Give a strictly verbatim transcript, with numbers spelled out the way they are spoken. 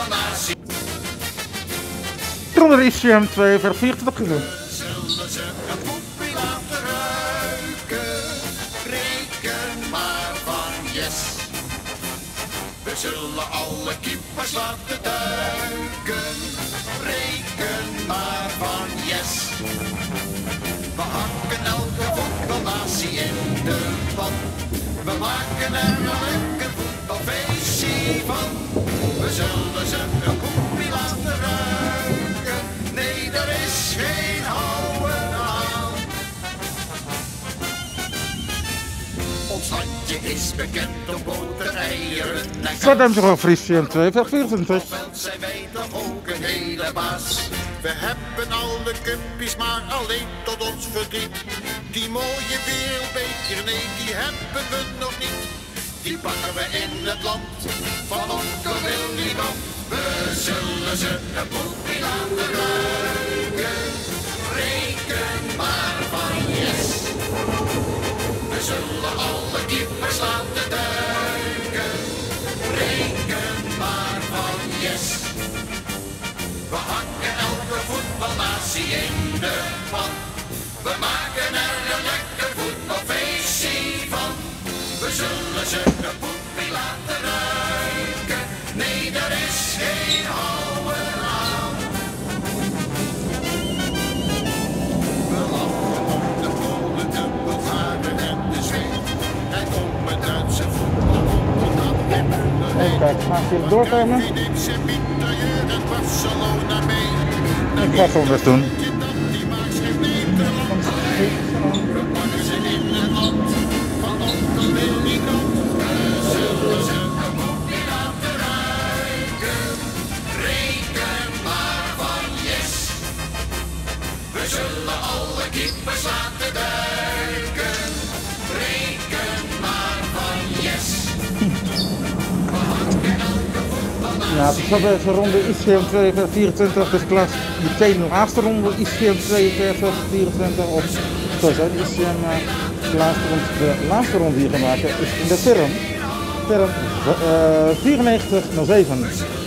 Ronde is twee ver vierentwintig gezien. Zullen ze een poepie laten ruiken? Reken maar van yes. We zullen alle kippers laten duiken. Reken maar van yes. We hakken elke voetbalnatie in de pan. We maken er een lekker voetbalfeestje van. We zullen ze een poepie laten ruiken. Nee, er is geen houden aan. Ons landje is bekend om boter, eieren en Zandam zich Friesland twee ver vierentwintig. zijn wij toch ook een hele baas. We hebben alle cuppies, maar alleen tot ons verdriet. Die mooie wereldbeker, nee, die hebben we nog niet. Die pakken we in het land van onkel Willy Brandt. We zullen ze een poepie laten ruiken. Reken maar van yes. We zullen alle kippers laten duiken. Reken maar van yes. We hakken elke voetbalnatie in de pan. We maken er een lekker voetbalfeestje van. We zullen ze een poepie laten ruiken. Nee, er is geen houden aan. We lachen om de Polen, de Bulgaren en de Zweed. En om het Duitse voetbal, dat hebben we Even kijken, maak je het doorkomen? Phoenix en Mitrailleur en Barcelona mee. Ik ga het anders doen. Die maakt zich Nederland. We pakken ze in het land van onkel Willy Brandt. We zullen ze een poepie laten ruiken. Reken maar van yes. We zullen alle kippers laten duiken. Reken maar van yes. We hakken elke voetbalnatie. Ja, het is wel deze ronde I C M twee ver vierentwintig, dus klas meteen de laatste ronde I C M twee ver vierentwintig. Of zoals de I C M uh, de, laatste ronde, de laatste ronde die we gaan maken is in de term. Term uh, vierennegentig nul zeven.